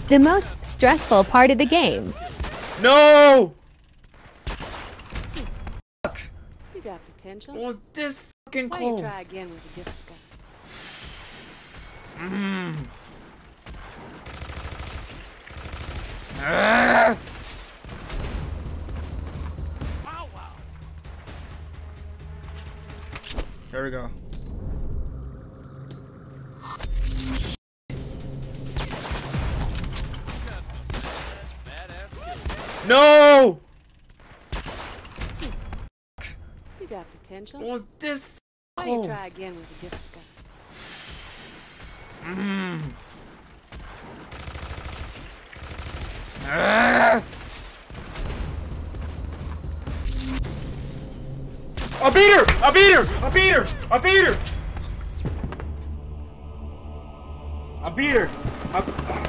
The most stressful part of the game. No! You got potential. What was this fucking Why don't you close? try again with a different gun? Ah! There we go. No! You got potential. What was this Why don't you close? try again with a different gun? Ah! I beat her! I beat her! I beat her! I beat her! I beat her!